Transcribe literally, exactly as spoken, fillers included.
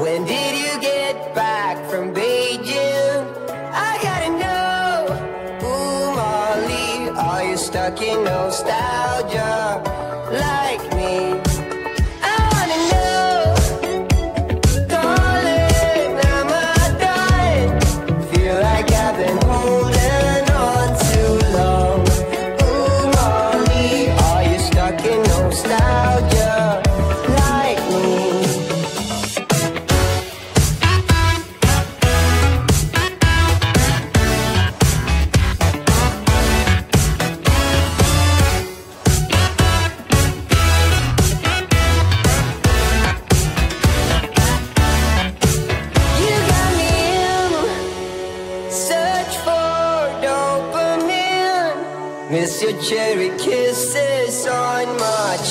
When did you get back from Beijing? I gotta know. Ooh, Molly, are you stuck in nostalgia like me? I wanna know. Darling, am I dying? Feel like I've been holding on too long. Ooh, Molly, are you stuck in nostalgia like me? Miss your cherry kisses on my